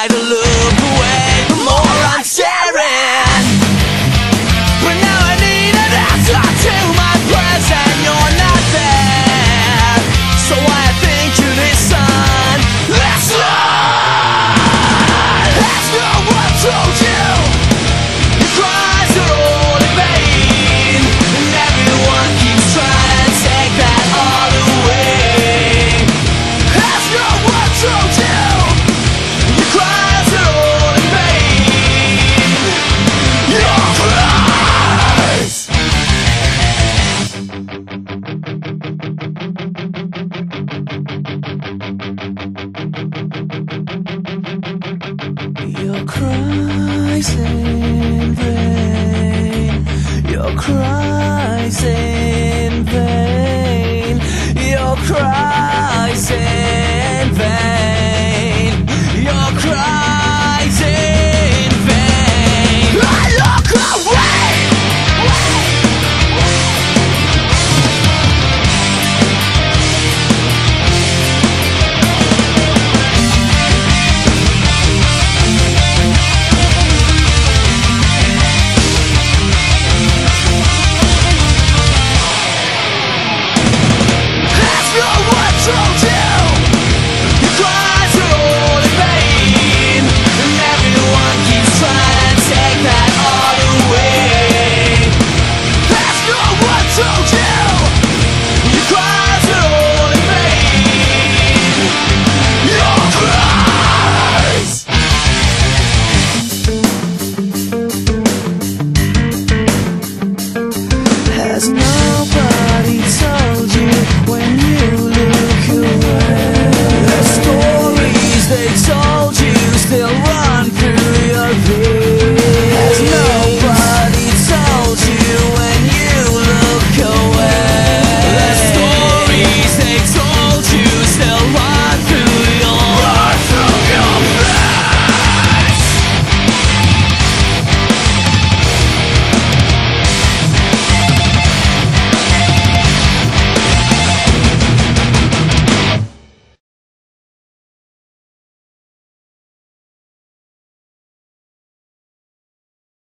try to look away, the more I'm staring. But now I need an answer to my prayers, and you're not there. So I think you listen. Listen! Ask no one told you. Your cries are all in vain, and everyone keeps trying to take that all away. Ask no one told you. Your cries are all in vain. Your cries. Your cries in vain. Your cries in vain. Your cries in vain.